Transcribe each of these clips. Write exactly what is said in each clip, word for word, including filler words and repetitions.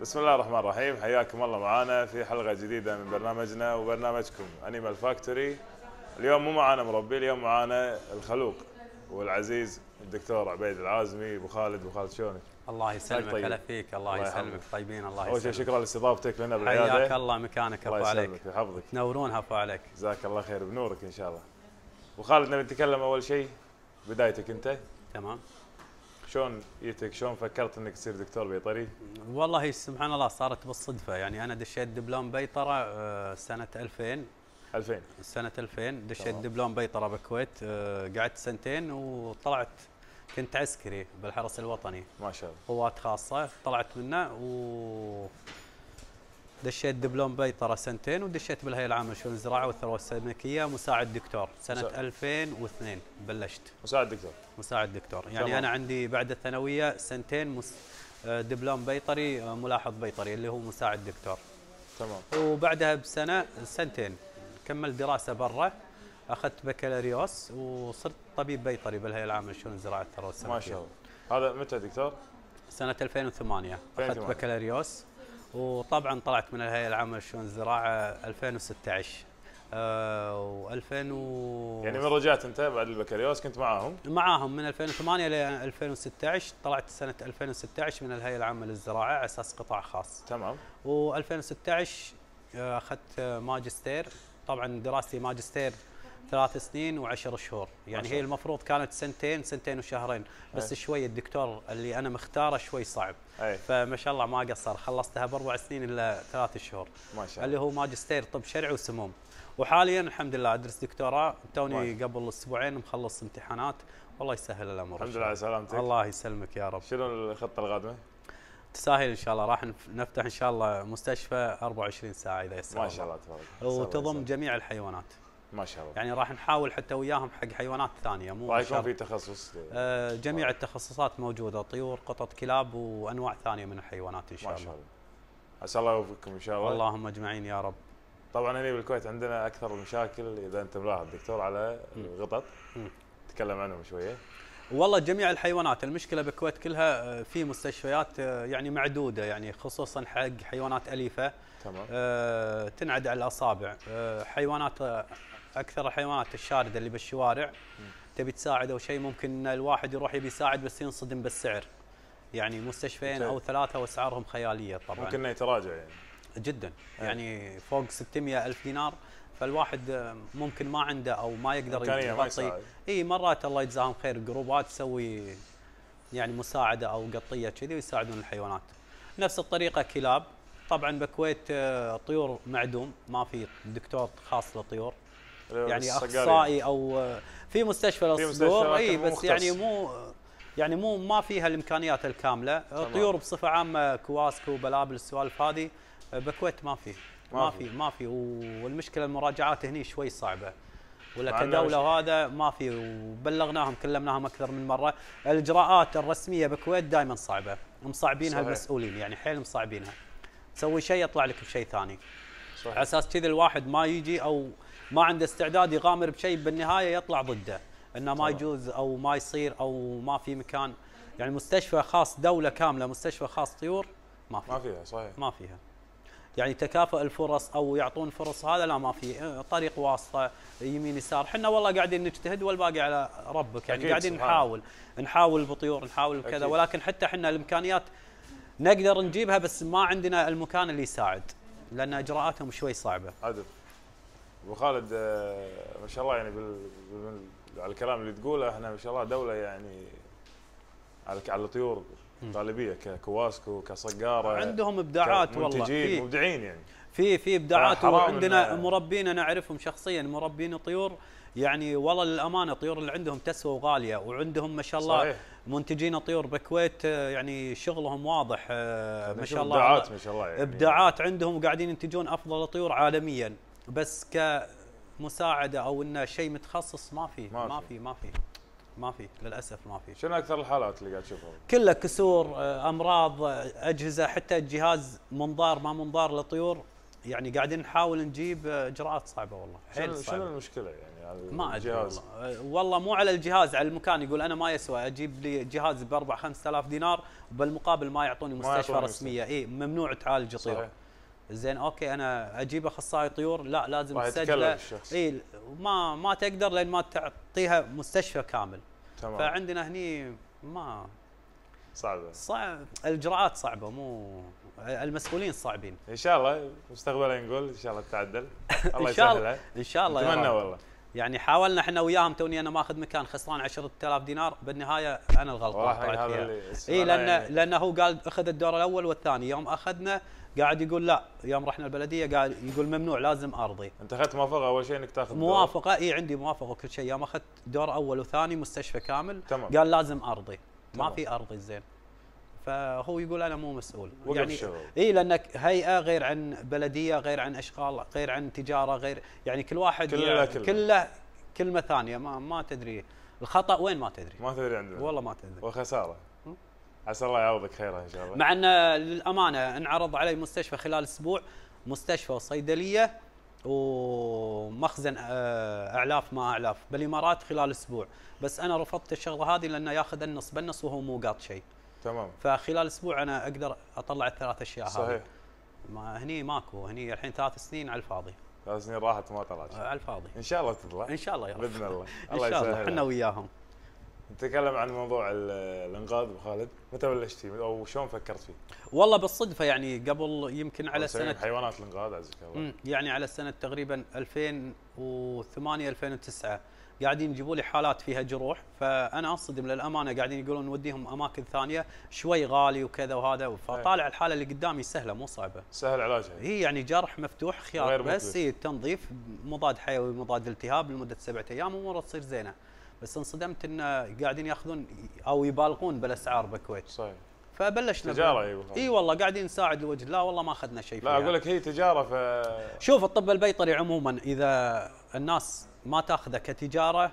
بسم الله الرحمن الرحيم، حياكم الله معانا في حلقة جديدة من برنامجنا وبرنامجكم أنيمال فاكتوري. اليوم مو معانا مربي، اليوم معانا الخلوق والعزيز الدكتور عبيد العازمي. ابو خالد، ابو خالد شلونك؟ الله يسلمك. هلا فيك. الله يسلمك. طيبين. الله يسلمك. اول شيء شكرا لاستضافتك لنا بالعياده. حياك الله مكانك. ابو عليك. الله يسلمك ويحفظك. تنورونها ابو عليك. جزاك الله خير، بنورك ان شاء الله. ابو خالد، نبي نتكلم اول شيء بدايتك انت. تمام. شلون جيتك؟ شلون فكرت انك تصير دكتور بيطري؟ والله سبحان الله صارت بالصدفه، يعني انا دشيت دبلوم بيطره سنه ألفين. ألفين سنه ألفين دشيت دبلوم بيطره بالكويت، قعدت سنتين وطلعت كنت عسكري بالحرس الوطني. ما شاء الله. قوات خاصه، طلعت منه و دشيت دبلوم بيطره سنتين، ودشيت بالهيئه العامه لشؤون الزراعه والثروه السمكيه مساعد دكتور سنه مساعد. ألفين واثنين بلشت مساعد دكتور. مساعد دكتور، يعني تمام. انا عندي بعد الثانويه سنتين مس... دبلوم بيطري ملاحظ بيطري اللي هو مساعد دكتور. تمام. وبعدها بسنه سنتين كملت دراسه برا، اخذت بكالوريوس وصرت طبيب بيطري بالهيئه العامه لشؤون الزراعه والثروه السمكيه. ما شاء الله. هذا متى دكتور؟ سنه ألفين وثمانية اخذت بكالوريوس، وطبعا طلعت من الهيئه العامه لشؤون الزراعه ألفين وستة عشر. آه و2000 و... يعني من رجعت انت بعد البكالوريوس كنت معاهم؟ معاهم من ألفين وثمانية ل ألفين وستة عشر، طلعت سنه ألفين وستة عشر من الهيئه العامه للزراعه على اساس قطاع خاص. تمام. و2016 اخذت ماجستير، طبعا دراستي ماجستير ثلاث سنين وعشر شهور، يعني هي المفروض كانت سنتين سنتين وشهرين، بس أي. شوي الدكتور اللي انا مختاره شوي صعب. أي. فما شاء الله ما قصر، خلصتها باربع سنين الا ثلاث شهور. ما شاء الله. اللي هو ماجستير طب شرعي وسموم. وحاليا الحمد لله ادرس دكتوراه، توني قبل اسبوعين مخلص امتحانات، والله يسهل الامور. الحمد لله على سلامتك. الله يسلمك يا رب. شنو الخطه القادمه؟ تساهل ان شاء الله، راح نفتح ان شاء الله مستشفى أربعة وعشرين ساعه اذا يسر. ما شاء الله تبارك الله. وتضم جميع الحيوانات. ما شاء الله. يعني راح نحاول حتى وياهم حق حيوانات ثانيه، مو راح يكون في تخصص. آه جميع التخصصات موجوده، طيور، قطط، كلاب، وانواع ثانيه من الحيوانات ان شاء الله. ما شاء الله. عسى الله يوفقكم ان شاء الله. اللهم اجمعين يا رب. طبعا هنا بالكويت عندنا اكثر المشاكل، اذا انت ملاحظ دكتور، على القطط. تكلم عنهم شويه. والله جميع الحيوانات، المشكله بالكويت كلها في مستشفيات يعني معدوده، يعني خصوصا حق حيوانات اليفه. تمام. آه تنعد على الاصابع. آه حيوانات، اكثر الحيوانات الشارده اللي بالشوارع م. تبي تساعد او شيء، ممكن الواحد يروح يبي يساعد بس ينصدم بالسعر، يعني مستشفيين او ثلاثه واسعارهم خياليه طبعا. ممكن انه يتراجع يعني. جدا، يعني فوق ستمئة ألف دينار، فالواحد ممكن ما عنده او ما يقدر يغطي. اي مرات الله يجزاهم خير جروبات تسوي يعني مساعده او قطيه كذي ويساعدون الحيوانات. نفس الطريقه كلاب، طبعا بالكويت طيور معدوم، ما في دكتور خاص للطيور، يعني اخصائي او في مستشفى للصدور. اي بس مختص. يعني مو يعني مو ما فيها الامكانيات الكامله. الطيور بصفه عامه كواسكو بلابل السوالف هذه بالكويت ما في ما في ما في والمشكله المراجعات هني شوي صعبه، ولا كدوله وهذا ما في، وبلغناهم كلمناهم اكثر من مره. الاجراءات الرسميه بالكويت دائما صعبه، مصعبينها المسؤولين، يعني حيل مصعبينها. تسوي شيء يطلع لك بشيء ثاني. صحيح. على اساس كذا الواحد ما يجي او ما عنده استعداد يغامر بشيء بالنهايه يطلع ضده، انه ما يجوز او ما يصير او ما في مكان. يعني مستشفى خاص دوله كامله مستشفى خاص طيور ما في. ما فيها. صحيح. ما فيها. يعني تكافؤ الفرص او يعطون فرص، هذا لا ما في. طريق واسطه يمين يسار، احنا والله قاعدين نجتهد والباقي على ربك، يعني قاعدين نحاول نحاول بطيور نحاول بكذا، ولكن حتى احنا الامكانيات نقدر نجيبها بس ما عندنا المكان اللي يساعد، لان اجراءاتهم شوي صعبه. عدل. ابو خالد، ما شاء الله يعني بال... بال... على الكلام اللي تقوله، احنا ما شاء الله دوله يعني على على الطيور غالبيه ككواسكو كصقاره، عندهم ابداعات والله، منتجين مبدعين يعني. في في ابداعات، وعندنا مربين انا اعرفهم شخصيا، مربين طيور يعني والله للامانه الطيور اللي عندهم تسوى وغاليه، وعندهم ما شاء الله. صحيح. منتجين طيور بالكويت يعني شغلهم واضح ما شاء الله، ابداعات ما شاء الله يعني. ابداعات عندهم وقاعدين ينتجون افضل طيور عالميا، بس كمساعده او انه شيء متخصص ما في ما في ما في ما في للاسف ما في. شنو اكثر الحالات اللي قاعد تشوفها؟ كلها كسور، امراض، اجهزه، حتى جهاز منظار ما منظار للطيور، يعني قاعدين نحاول نجيب اجراءات صعبه والله، حيل صعبه. شنو المشكله يعني ما ادري الجهاز؟ والله والله مو على الجهاز، على المكان. يقول انا ما يسوى اجيب لي جهاز ب أربعة خمسة آلاف دينار وبالمقابل ما يعطوني مستشفى رسميه. اي ممنوع تعالج طيور. زين اوكي انا اجيب اخصائي طيور، لا لازم تسجله. اي ما ما تقدر لين ما تعطيها مستشفى كامل. تمام. فعندنا هني ما صعبه، صعب الاجراءات صعبه، مو المسؤولين صعبين. ان شاء الله مستقبلا نقول ان شاء الله تتعدل. الله يسهلها ان شاء الله. اتمنى والله. يعني حاولنا احنا وياهم، توني انا ماخذ مكان خسران عشرة آلاف دينار، بالنهايه انا الغلطان طلعت فيها. اي لان يعني لانه هو قال اخذ الدور الاول والثاني، يوم اخذنا قاعد يقول لا، يوم رحنا البلديه قاعد يقول ممنوع لازم ارضي. انت اخذت موافقه اول شيء انك تاخذ موافقه؟ اي عندي موافقه وكل شيء. يوم اخذت دور اول وثاني مستشفى كامل تمام. قال لازم ارضي. تمام. ما في ارضي. زين فهو يقول انا مو مسؤول يعني. اي لانك هيئه غير عن بلديه غير عن اشغال غير عن تجاره غير، يعني كل واحد كله يعني كله. كله كلمه ثانيه. ما ما تدري الخطا وين، ما تدري ما تدري عندنا والله ما تدري. وخساره. عسى الله يعوضك خيرا ان شاء الله. مع ان للامانه انعرض علي مستشفى خلال اسبوع، مستشفى وصيدليه ومخزن اعلاف ما اعلاف بالامارات خلال اسبوع، بس انا رفضت الشغله هذه لانه ياخذ النص بالنص وهو مو قاط شيء. تمام. فخلال اسبوع انا اقدر اطلع الثلاث اشياء هذه. صحيح. ما هني ماكو، هني الحين ثلاث سنين على الفاضي. ثلاث سنين راحت ما طلعت على الفاضي. ان شاء الله تطلع. ان شاء الله يا رب باذن الله. الله ان شاء الله احنا وياهم. نتكلم عن موضوع الانقاذ ابو خالد، متى بلشت فيه او شلون فكرت فيه؟ والله بالصدفه، يعني قبل يمكن على سنه حيوانات الانقاذ عزك الله. يعني على سنه تقريبا ألفين وثمانية ألفين وتسعة قاعدين يجيبوا لي حالات فيها جروح، فانا انصدم للامانه. قاعدين يقولون نوديهم اماكن ثانيه شوي غالي وكذا وهذا، فطالع الحاله اللي قدامي سهله مو صعبه. سهل علاجها. هي يعني جرح مفتوح خياط بس، هي تنظيف مضاد حيوي مضاد التهاب لمده سبعة ايام واموره تصير زينه. بس انصدمت ان قاعدين ياخذون او يبالغون بالاسعار بالكويت. صحيح. فبلشنا تجاره. اي اي والله قاعدين نساعد لوجه لا والله ما اخذنا شيء فيها. لا اقول لك هي تجاره. ف شوف الطب البيطري عموما اذا الناس ما تاخذه كتجاره،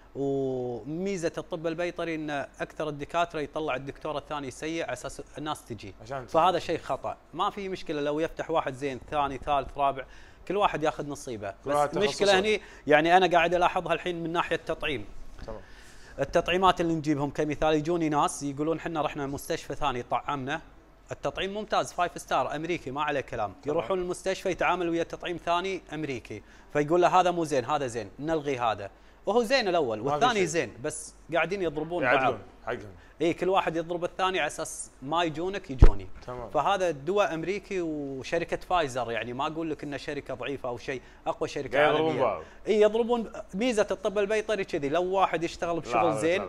وميزه الطب البيطري ان اكثر الدكاتره يطلع الدكتور الثاني سيء على اساس الناس تجي، فهذا شيء خطا. ما في مشكله لو يفتح واحد زين ثاني ثالث رابع كل واحد ياخذ نصيبه، بس المشكله هني يعني انا قاعد الاحظها الحين من ناحيه التطعيم. تمام. التطعيمات اللي نجيبهم كمثال يجوني ناس يقولون احنا رحنا مستشفى ثاني طعمنا، التطعيم ممتاز فايف ستار امريكي ما عليه كلام، يروحون المستشفى يتعامل ويا تطعيم ثاني امريكي، فيقول له هذا مو زين هذا زين نلغي هذا، وهو زين الاول والثاني زين، بس قاعدين يضربون بعض حقهم. اي كل واحد يضرب الثاني على اساس ما يجونك يجوني. تمام. فهذا دواء امريكي وشركه فايزر، يعني ما اقول لك انه شركه ضعيفه او شيء، اقوى شركه عالميه. اي يضربون. ميزه الطب البيطري كذي، لو واحد يشتغل بشغل زين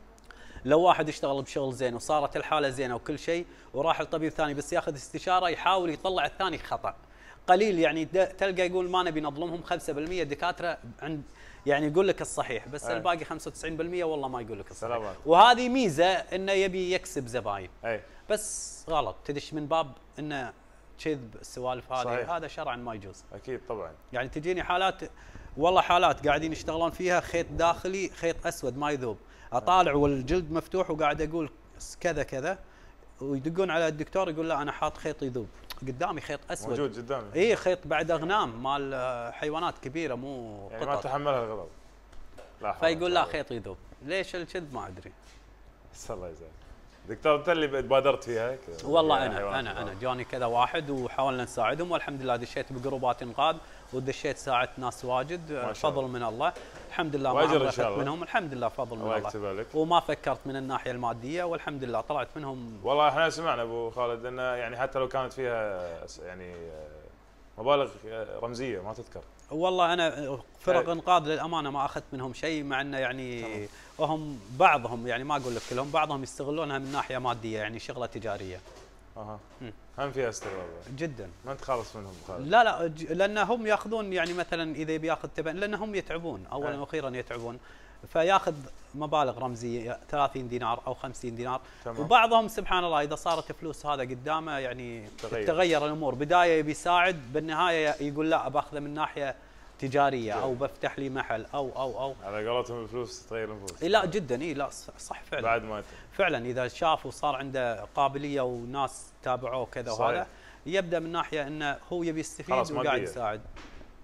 لو واحد يشتغل بشغل زين وصارت الحاله زينه وكل شيء وراح لطبيب ثاني بس ياخذ استشاره يحاول يطلع الثاني خطا قليل، يعني تلقى يقول ما نبي نظلمهم خمسة بالمئة دكاتره عند يعني يقول لك الصحيح، بس أي. الباقي خمسة وتسعين بالمئة والله ما يقول لك الصحيح. سلامات. وهذه ميزه انه يبي يكسب زباين. أي. بس غلط تدش من باب انه كذب السوالف هذه، هذا شرعا ما يجوز. اكيد طبعا. يعني تجيني حالات والله حالات قاعدين يشتغلون فيها خيط داخلي خيط اسود ما يذوب، اطالع والجلد مفتوح وقاعد اقول كذا كذا ويدقون على الدكتور يقول لا انا حاط خيط يذوب قدامي خيط اسود موجود قدامي. اي خيط بعد اغنام مال حيوانات كبيره مو قطط يعني ما تحملها الغضب. لا فيقول لا خيط يذوب، ليش الكذب ما ادري. بس الله يجزاك. دكتور انت اللي بادرت فيها؟ والله انا انا انا جاني كذا واحد وحاولنا نساعدهم والحمد لله دشيت بجروبات انقاذ ودشيت ساعدت ناس واجد فضل من الله الحمد لله. ما واجر ان شاء الله منهم الحمد لله فضل من الله يكتب لك. وما فكرت من الناحيه الماديه والحمد لله طلعت منهم. والله احنا سمعنا ابو خالد انه يعني حتى لو كانت فيها يعني مبالغ رمزيه ما تذكر. والله انا فرق انقاذ للامانه ما اخذت منهم شيء، مع انه يعني هم بعضهم يعني ما اقول لك كلهم، بعضهم يستغلونها من ناحيه ماديه يعني شغله تجاريه. اها هم فيها استغلال جدا. ما انت خالص منهم خالد. لا لا لان هم ياخذون يعني مثلا اذا بياخذ تبن لان هم يتعبون اولا واخيرا يتعبون فياخذ مبالغ رمزيه ثلاثين دينار او خمسين دينار. تمام. وبعضهم سبحان الله اذا صارت فلوس هذا قدامه يعني تغير, تغير الامور، بدايه يبي يساعد بالنهايه يقول لا باخذه من ناحيه تجاريه جي. او بفتح لي محل او او او على قولتهم الفلوس تغير النفوس. لا جدا اي لا صح فعلا بعد ما فعلا اذا شاف وصار عنده قابليه وناس تابعوه كذا وهذا يبدا من ناحيه انه هو يبي يستفيد وقاعد يساعد.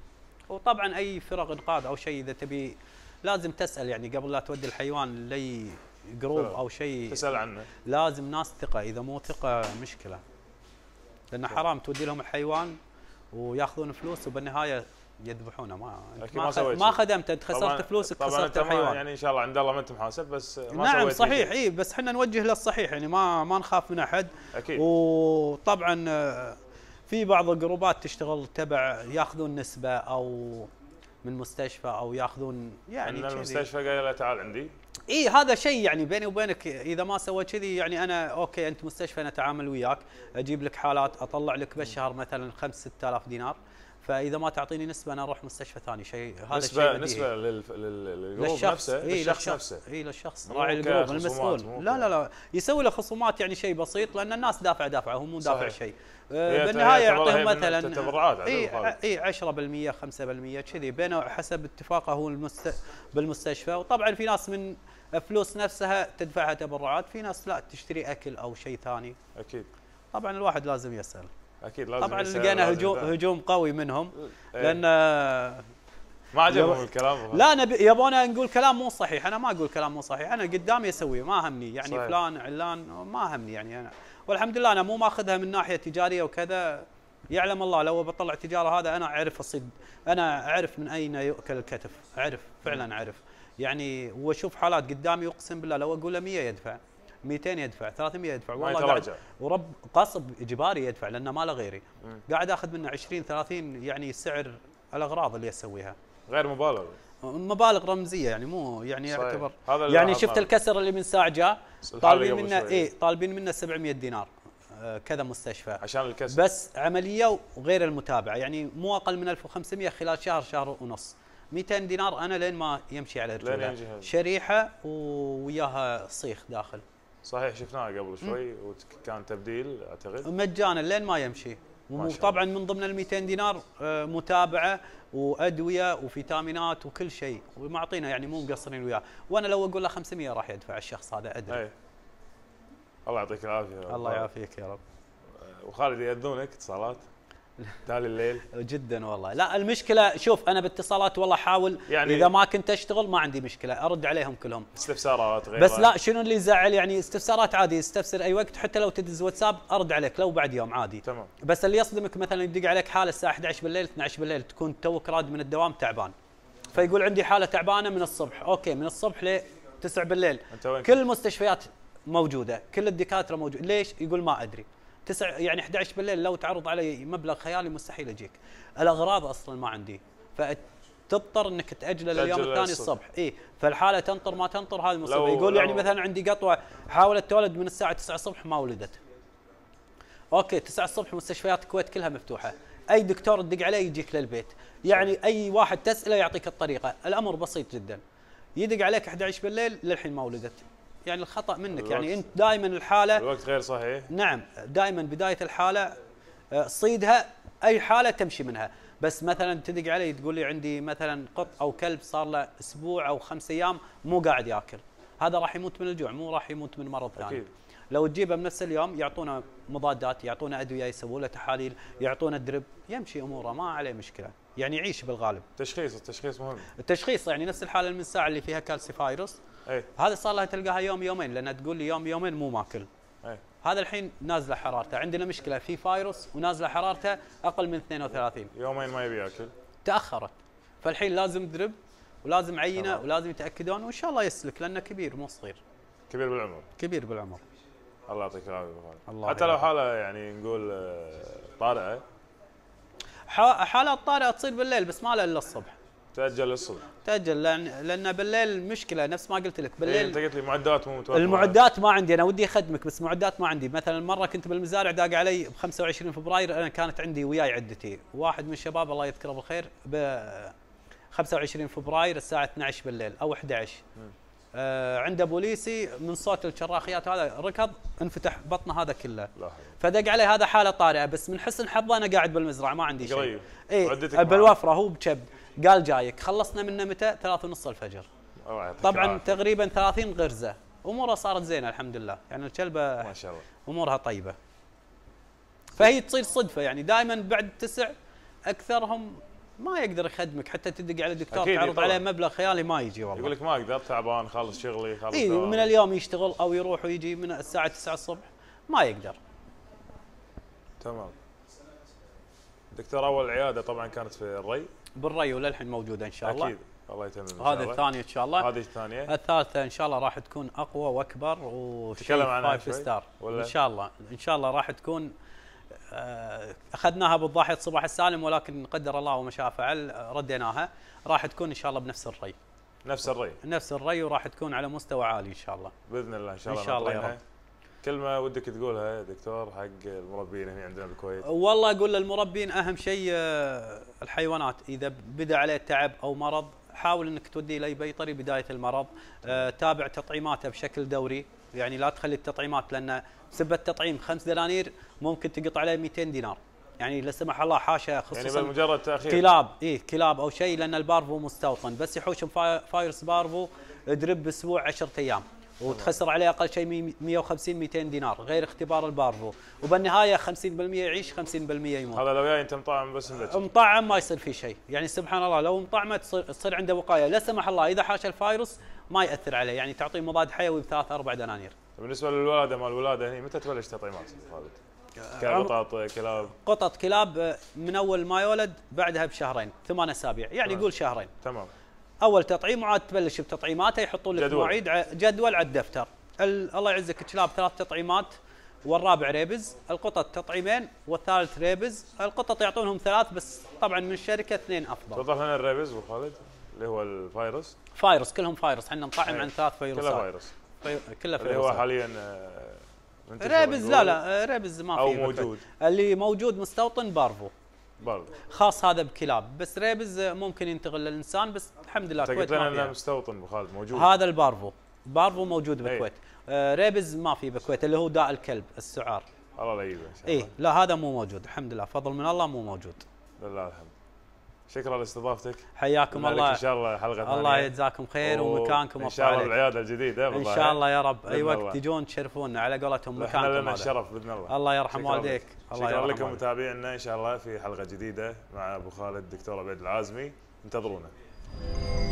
وطبعا اي فرق انقاذ او شيء اذا تبي لازم تسال يعني قبل لا تودي الحيوان لاي جروب او شيء تسال عنه، لازم ناس ثقه، اذا مو ثقه مشكله، لان حرام تودي لهم الحيوان وياخذون فلوس وبالنهايه يذبحونه. ما ما, ما, ما خدمت انت، خسرت فلوسك خسرت الحيوان. يعني ان شاء الله عند الله ما انت محاسب، بس ما نعم صحيح. اي بس احنا نوجه للصحيح يعني ما ما نخاف من احد. اكيد. وطبعا في بعض الجروبات تشتغل تبع ياخذون نسبه او من مستشفى او ياخذون يعني ان المستشفى قال له تعال عندي. اي هذا شيء يعني بيني وبينك، اذا ما سوى كذي يعني انا اوكي انت مستشفى انا اتعامل وياك، اجيب لك حالات اطلع لك بالشهر مثلا خمسة ستة آلاف دينار، فاذا ما تعطيني نسبه انا اروح مستشفى ثاني. شيء هذا نسبة شيء نسبه للجروب نفسه، إيه للشخص نفسه. اي للشخص راعي الجروب المسؤول. لا لا لا يسوي له خصومات يعني شيء بسيط، لان الناس دافع دافعه هو مو دافع شيء. بالنهايه يعطيهم مثلا تبرعات اي اي عشرة بالمئة خمسة بالمئة كذي بينه حسب اتفاقه هو المست... بالمستشفى. وطبعا في ناس من فلوس نفسها تدفعها تبرعات، في ناس لا تشتري اكل او شيء ثاني. اكيد. طبعا الواحد لازم يسال. اكيد لازم. طبعا لقينا هجوم هجوم قوي منهم لان ما عجبهم الكلام. لا نبي يبغونا نقول كلام مو صحيح. انا ما اقول كلام مو صحيح، انا قدامي اسويه ما همني يعني صحيح. فلان علان ما همني يعني انا، والحمد لله انا مو ماخذها من ناحيه تجاريه وكذا. يعلم الله لو بطلع تجاره هذا انا اعرف اصيد، انا اعرف من اين يؤكل الكتف، اعرف فعلا اعرف يعني. واشوف حالات قدامي اقسم بالله لو اقول له مئة يدفع، مئتين يدفع، ثلاثمئة يدفع، والله قاعد ورب قصب اجباري يدفع لانه ما له غيري. م. قاعد اخذ منه عشرين ثلاثين يعني سعر الاغراض اللي اسويها غير مبالغ، مبالغ رمزيه يعني مو يعني يعتبر يعني. شفت الكسر اللي من ساعه جاء طالبين منه اي طالبين منه سبعمئة دينار آه كذا مستشفى عشان الكسر بس عمليه وغير المتابعه يعني مو اقل من ألف وخمسمئة خلال شهر شهر ونص. مئتين دينار انا لين ما يمشي على رجله، شريحه وياها صيخ داخل. صحيح شفناها قبل شوي وكان تبديل اعتقد مجانا لين ما يمشي. وطبعا من ضمن ال مئتين دينار متابعه وادويه وفيتامينات وكل شيء ومعطينا يعني مو مقصرين وياه. وانا لو اقول له خمسمئة راح يدفع الشخص هذا ادري. أي. الله يعطيك العافيه. الله يعافيك يا رب. وخالد ياذونك اتصالات تالي الليل؟ جدا والله. لا المشكله شوف انا باتصالات والله احاول يعني اذا ما كنت اشتغل ما عندي مشكله ارد عليهم كلهم استفسارات غير بس لا شنو اللي يزعل يعني استفسارات عادي استفسر اي وقت حتى لو تدز واتساب ارد عليك لو بعد يوم عادي تمام. بس اللي يصدمك مثلا يدق عليك حاله الساعه إحدى عشر بالليل اثني عشر بالليل تكون توك راد من الدوام تعبان فيقول عندي حاله تعبانه من الصبح. اوكي من الصبح ل تسعة بالليل كل المستشفيات موجوده كل الدكاتره موجود ليش يقول ما ادري. تسع يعني إحدى عشر بالليل لو تعرض علي مبلغ خيالي مستحيل اجيك. الاغراض اصلا ما عندي فتضطر انك تاجله لليوم الثاني الصبح. اي فالحاله تنطر ما تنطر هذه المصيبه. يقول يعني مثلا عندي قطوه حاولت تولد من الساعه تسعة الصبح ما ولدت. اوكي تسعة الصبح مستشفيات الكويت كلها مفتوحه اي دكتور تدق عليه يجيك للبيت يعني اي واحد تساله يعطيك الطريقه. الامر بسيط جدا. يدق عليك إحدى عشر بالليل للحين ما ولدت يعني الخطأ منك يعني انت دائما الحاله الوقت غير صحيح. نعم دائما بدايه الحاله صيدها اي حاله تمشي منها. بس مثلا تدق علي تقول لي عندي مثلا قط او كلب صار له اسبوع او خمس ايام مو قاعد ياكل هذا راح يموت من الجوع مو راح يموت من مرض ثاني. يعني. لو تجيبه بنفس اليوم يعطونا مضادات يعطونا ادويه يسووا له تحاليل يعطونا درب يمشي اموره ما عليه مشكله يعني يعيش بالغالب. تشخيص التشخيص مهم. التشخيص يعني نفس الحاله المنساع اللي فيها كالسيفايروس اي هذا صار لها تلقاها يوم يومين لان تقول لي يوم يومين مو ماكل. اي هذا الحين نازله حرارته عندنا مشكله في فايروس ونازله حرارته اقل من اثنين وثلاثين يومين ما يبي ياكل تاخرت فالحين لازم درب ولازم عينه ولازم يتاكدون وان شاء الله يسلك لانه كبير مو صغير. كبير بالعمر. كبير بالعمر. الله يعطيك العافيه. حتى لو حاله يعني نقول طارئه حالات طارئه تصير بالليل بس ما له الا الصبح. تاجل للصبح. تاجل لان لان بالليل مشكله نفس ما قلت لك بالليل. إيه انت قلت لي معدات مو متوفره. المعدات ما عندي انا ودي اخدمك بس معدات ما عندي. مثلا مره كنت بالمزارع داق علي ب خمسة وعشرين فبراير انا كانت عندي وياي عدتي واحد من الشباب الله يذكره بالخير ب خمسة وعشرين فبراير الساعه اثني عشر بالليل او إحدى عشر آه عنده بوليسي من صوت الشراخيات هذا ركض انفتح بطنه هذا كله فدق عليه هذا حاله طارئه بس من حسن حظه انا قاعد بالمزرعه ما عندي شيء. اي بالوفره هو بشب قال جايك خلصنا منه متى؟ ثلاثة ونص الفجر. طبعا تقريبا ثلاثين غرزه امورها صارت زينه الحمد لله يعني الكلبه ما شاء الله امورها طيبه. فهي تصير صدفه يعني دائما بعد تسع اكثرهم ما يقدر يخدمك، حتى تدق على الدكتور أكيد تعرض طبعاً. عليه مبلغ خيالي ما يجي والله. يقول لك ما اقدر تعبان خالص شغلي خالص اي دوامي. من اليوم يشتغل او يروح ويجي من الساعه تسعة الصبح ما يقدر. تمام. دكتور اول عياده طبعا كانت في الري. بالري وللحين موجوده ان شاء الله. اكيد الله يتمم ان شاء هذه الله. الثانيه ان شاء الله. هذه الثانيه. الثالثه ان شاء الله راح تكون اقوى واكبر تكلم عنها وشيء فايف شوي ستار ولا؟ ان شاء الله. ان شاء الله راح تكون آه، اخذناها بالضاحيه صباح السالم، ولكن قدر الله وما شاء فعل رديناها. راح تكون ان شاء الله بنفس الري. نفس الري. نفس الري، وراح تكون على مستوى عالي ان شاء الله. باذن الله ان شاء الله. ان شاء الله يا رب. كلمه ودك تقولها يا دكتور حق المربين هنا عندنا بالكويت؟ والله اقول للمربين اهم شيء آه، الحيوانات اذا بدا عليه تعب او مرض حاول انك توديه لاي بيطري بدايه المرض. آه، تابع تطعيماته بشكل دوري، يعني لا تخلي التطعيمات، لان بسبب التطعيم خمس دنانير ممكن تقط عليه مئتين دينار. يعني لا سمح الله حاشا خصوصا يعني بمجرد تاخير كلاب اي كلاب او شيء، لان البارفو مستوطن، بس يحوشهم فايروس بارفو درب اسبوع عشرة ايام وتخسر عليه اقل شيء مئة وخمسين مئتين دينار غير اختبار البارفو، وبالنهايه خمسين بالمئة يعيش خمسين بالمئة يموت. هذا لو جاي انت مطعم بس ملتش. مطعم ما يصير فيه شيء، يعني سبحان الله لو مطعمه تصير, تصير عنده وقايه، لا سمح الله اذا حاش الفايروس ما ياثر عليه، يعني تعطيه مضاد حيوي بثلاث اربع دنانير. بالنسبه للولاده مال الولاده هنا متى تبلش تطعيمات خالد؟ كقطط كلاب؟ قطط كلاب من اول ما يولد بعدها بشهرين ثمان اسابيع، يعني يقول شهرين. تمام. اول تطعيم وعاد تبلش بتطعيماته، يحطون لك جدول. مواعيد ع- جدول على الدفتر. الله يعزك الكلاب ثلاث تطعيمات والرابع ريبز، القطط تطعيمين والثالث ريبز. القطط يعطونهم ثلاث بس طبعا من الشركه اثنين افضل. توضح لنا الريبز ابو خالد اللي هو الفيروس. فايروس كلهم فايروس، احنا نطعم عن ثلاث فيروسات. كله فيروس. في... كله اللي هو فيروسات. حاليا آه، منتشر ريبز نقول. لا لا ريبز ما في او بالكويت. موجود. اللي موجود مستوطن بارفو برضه. خاص هذا بكلاب، بس ريبز ممكن ينتقل للانسان، بس الحمد لله انت الكويت قلت لنا ما انه فيها. مستوطن ابو خالد موجود. هذا البارفو بارفو موجود أي. بالكويت. آه ريبز ما في بالكويت، اللي هو داء الكلب السعار. الله لا يجيبه ان شاء الله. اي لا هذا مو موجود الحمد لله، فضل من الله مو موجود. لله الحمد. شكرا لاستضافتك. حياكم الله. الله. ان شاء الله حلقه ثانيه. الله يجزاكم خير ومكانكم ان شاء الله عليك. بالعياده الجديده ان شاء الله يا رب، اي بإذن وقت الله. تجون تشرفونا على قولتهم احنا مكانكم لنا هذا. الشرف باذن الله. الله يرحم شكراً والديك. لك. الله شكرا يرحم لكم والديك. متابعينا ان شاء الله في حلقه جديده مع ابو خالد الدكتور عبيد العازمي، انتظرونا.